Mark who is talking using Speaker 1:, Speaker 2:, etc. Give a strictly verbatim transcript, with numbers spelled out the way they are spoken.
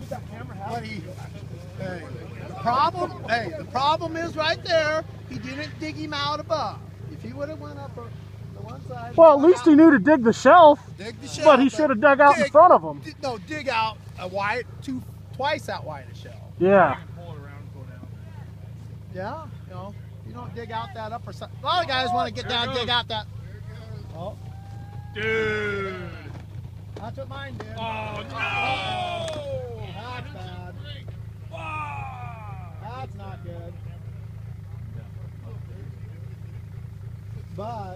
Speaker 1: But he, hey, the problem, hey, the problem is right there. He didn't dig him out above. If he would have went up the one side.
Speaker 2: Well, at least he knew to dig the shelf.
Speaker 1: Dig the shelf.
Speaker 2: But he should have dug out
Speaker 1: dig,
Speaker 2: in front of him.
Speaker 1: No, dig out a wide, two, twice that wide a shelf.
Speaker 2: Yeah.
Speaker 1: Yeah, you know, you don't dig out that upper side. A lot of guys want to get down, dig out that. Oh,
Speaker 3: dude.
Speaker 1: That's what mine did.
Speaker 3: Oh, no!
Speaker 1: Oh, that's bad. That's not good. But